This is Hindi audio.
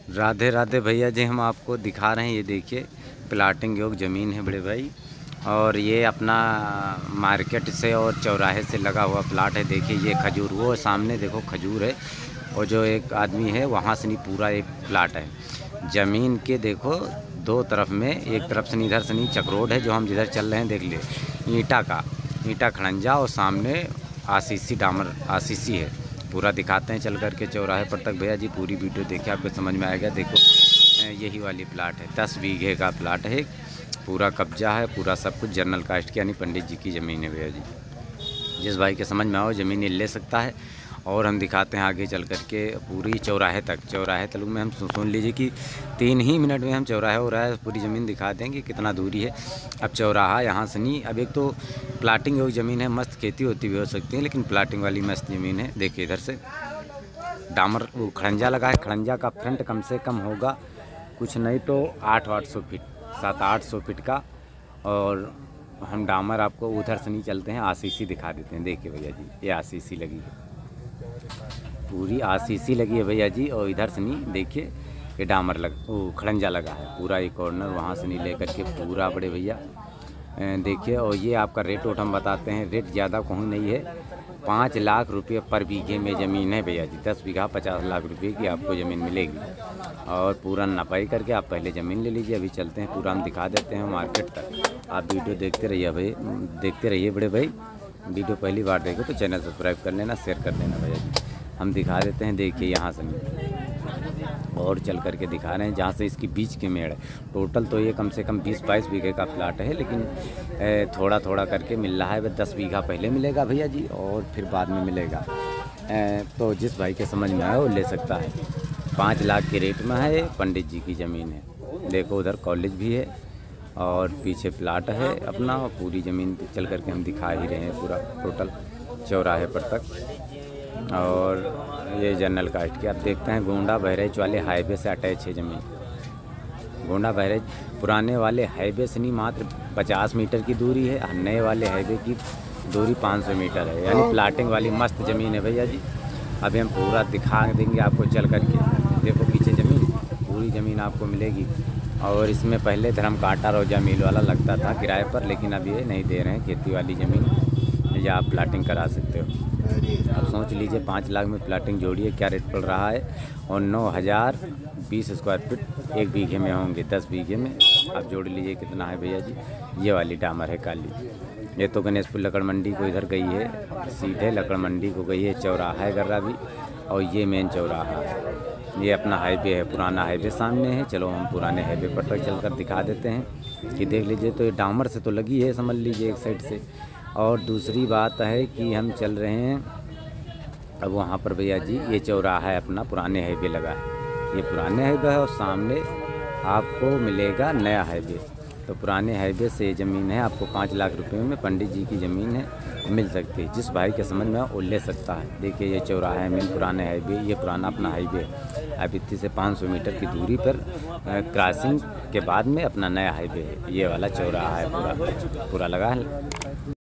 राधे राधे भैया जी, हम आपको दिखा रहे हैं। ये देखिए प्लाटिंग योग ज़मीन है बड़े भाई, और ये अपना मार्केट से और चौराहे से लगा हुआ प्लाट है। देखिए ये खजूर, वो सामने देखो खजूर है, और जो एक आदमी है वहाँ से नहीं पूरा एक प्लाट है ज़मीन के। देखो दो तरफ में, एक तरफ से इधर से नहीं चक रोड है जो हम जिधर चल रहे हैं, देख लिए ईंटा खड़ंजा, और सामने आसीसी डामर आसीसी है। पूरा दिखाते हैं चल करके चौराहे पर तक भैया जी। पूरी वीडियो देखिए, आपको समझ में आएगा। देखो यही वाली प्लाट है, 10 बीघे का प्लाट है, पूरा कब्जा है, पूरा सब कुछ जनरल कास्ट की यानी पंडित जी की ज़मीन है भैया जी। जिस भाई के समझ में आओ ज़मीन ले सकता है। और हम दिखाते हैं आगे चल करके पूरी चौराहे तक में हम सुन लीजिए कि 3 ही मिनट में हम चौराहे हो रहा है पूरी ज़मीन दिखा देंगे कितना दूरी है। अब चौराहा यहाँ से नहीं, अब एक तो प्लाटिंग योग ज़मीन है, मस्त खेती होती भी हो सकती है, लेकिन प्लाटिंग वाली मस्त ज़मीन है। देखिए इधर से डामर वो खड़ंजा लगा है, खड़ंजा का फ्रंट कम से कम होगा कुछ नहीं तो 800 फीट, 700-800 फीट का। और हम डामर आपको उधर से नहीं चलते हैं, आसीसी दिखा देते हैं। देखिए भैया जी, ये आसीसी लगी है, पूरी आसीसी लगी है भैया जी। और इधर से नहीं, देखिए ये डामर वो खड़ंजा लगा है, पूरा एक कॉर्नर वहाँ से नहीं लेकर के पूरा बड़े भैया देखिए। और ये आपका रेट वोट हम बताते हैं, रेट ज़्यादा कहूँ नहीं है, 5 लाख रुपये पर बीघे में ज़मीन है भैया जी। 10 बीघा 50 लाख रुपये की आपको ज़मीन मिलेगी। और पूरा नपाई करके आप पहले ज़मीन ले लीजिए। अभी चलते हैं, पूरा हम दिखा देते हैं मार्केट तक। आप वीडियो देखते रहिए भाई, देखते रहिए बड़े भाई। वीडियो पहली बार देखो तो चैनल सब्सक्राइब कर लेना, शेयर कर देना भैया जी। हम दिखा देते हैं, देखिए यहाँ से और चल करके दिखा रहे हैं जहाँ से इसकी बीच की मेड़ है। टोटल तो ये कम से कम 20-22 बीघे का प्लाट है, लेकिन थोड़ा थोड़ा करके मिल रहा है। 10 बीघा पहले मिलेगा भैया जी, और फिर बाद में मिलेगा। तो जिस भाई के समझ में आए वो ले सकता है। 5 लाख के रेट में है, पंडित जी की ज़मीन है। देखो उधर कॉलेज भी है और पीछे प्लाट है अपना। पूरी ज़मीन चल करके हम दिखा ही रहे हैं पूरा टोटल चौराहे पर तक। और ये जनरल कास्ट की आप देखते हैं, गोंडा बहराइच वाले हाईवे से अटैच है ज़मीन। गोंडा बहराइच पुराने वाले हाईवे से नहीं, मात्र 50 मीटर की दूरी है। नए वाले हाईवे की दूरी 500 मीटर है, यानी प्लाटिंग वाली मस्त ज़मीन है भैया जी। अभी हम पूरा दिखा देंगे आपको चल करके। देखो पीछे ज़मीन, पूरी ज़मीन आपको मिलेगी। और इसमें पहले धर्म कांटा रोजा मिल वाला लगता था किराए पर, लेकिन अब ये नहीं दे रहे हैं। खेती वाली ज़मीन या आप प्लाटिंग करा सकते हो। अब सोच लीजिए 5 लाख में प्लाटिंग जोड़िए क्या रेट पड़ रहा है। और 9020 स्क्वायर फीट एक बीघे में होंगे, 10 बीघे में आप जोड़ लीजिए कितना है भैया जी। ये वाली डामर है काली, ये तो गणेशपुर लकड़ मंडी को इधर गई है, सीधे लकड़ मंडी को गई है। चौराहा है गर्रा भी, और ये मेन चौराहा है। ये अपना हाईवे है, पुराना हाईवे सामने है। चलो हम पुराने हाईवे पर तक चलकर दिखा देते हैं कि देख लीजिए। तो ये डामर से तो लगी है, समझ लीजिए एक साइड से। और दूसरी बात है कि हम चल रहे हैं अब वहाँ पर भैया जी, ये चौराहा है अपना, पुराने हाईवे लगा है। ये पुराने हाईवे है और सामने आपको मिलेगा नया हाईवे। तो पुराने हाईवे से ये ज़मीन है, आपको 5 लाख रुपए में पंडित जी की ज़मीन है, मिल सकती है। जिस भाई के समझ में वो ले सकता है। देखिए ये चौराहा है मेन पुराने हाईवे, ये पुराना अपना हाईवे है। अब इतनी से 500 मीटर की दूरी पर क्रॉसिंग के बाद में अपना नया हाईवे है। ये वाला चौराहा है, पूरा लगा है।